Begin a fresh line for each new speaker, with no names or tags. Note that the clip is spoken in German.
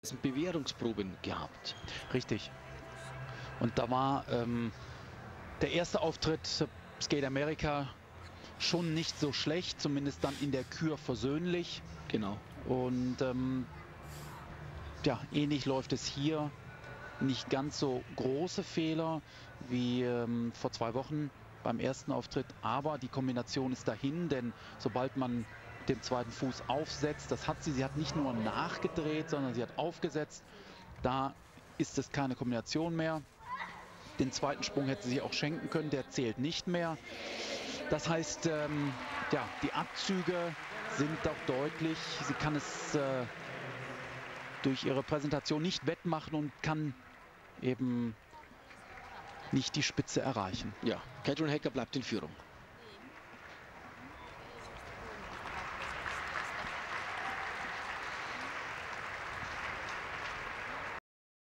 jetzt Bewährungsproben gehabt.
Richtig. Und da war der erste Auftritt Skate America schon nicht so schlecht, zumindest dann in der Kür versöhnlich.
Genau.
Und ja, ähnlich läuft es hier. Nicht ganz so große Fehler wie vor 2 Wochen beim ersten Auftritt, aber die Kombination ist dahin, denn sobald man den zweiten Fuß aufsetzt, das hat sie hat nicht nur nachgedreht, sondern sie hat aufgesetzt, da ist es keine Kombination mehr. Den zweiten Sprung hätte sie sich auch schenken können, der zählt nicht mehr. Das heißt, ja, die Abzüge sind auch deutlich. Sie kann es durch ihre Präsentation nicht wettmachen und kann eben nicht die Spitze erreichen.
Ja, Caitlin Hecker bleibt in Führung.